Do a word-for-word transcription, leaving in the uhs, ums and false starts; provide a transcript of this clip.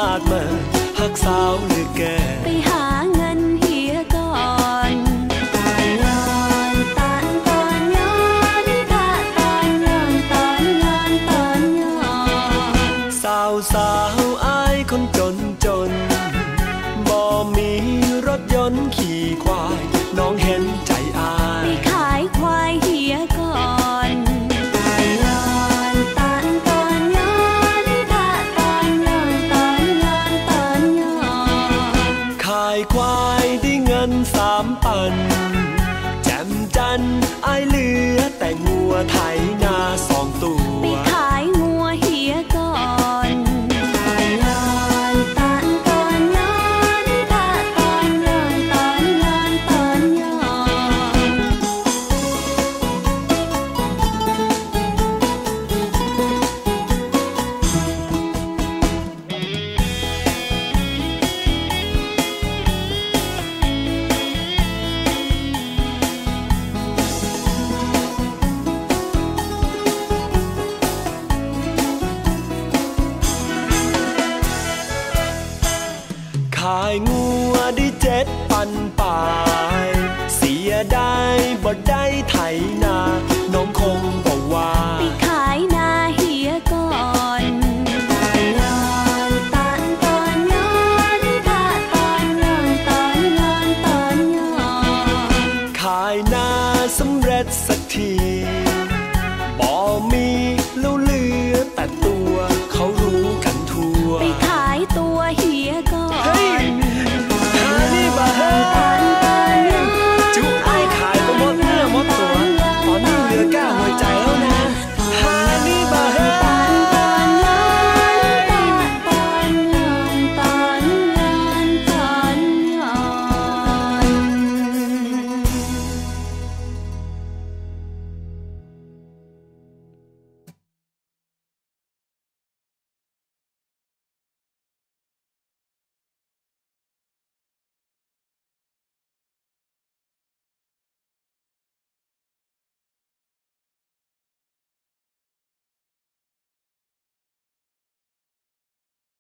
ากมาหักสาวหรือแก่ไปหาเงินเฮียก่อนตอนย้อนตอนตอนย้อนตาตอนย้อนตอนย้อนตอนย้อนสาวสาวอายคนจนจนบ่มีรถยนต์ขี่ควายน้องเห็นใจอายไปขายควายเฮียก่อนตอนย้อนตอนตอนย้อนตาตอนย้อนตอนย้อนตอนย้อนขายควายได้เงินสามปันแจ่มจันอายเหลือแต่งัวไถนาสองตัวไปขายงัวเฮียก่อนตอนย้อนตอนตอนย้อนตาตอนย้อนตอนย้อนตอนย้อนขายงั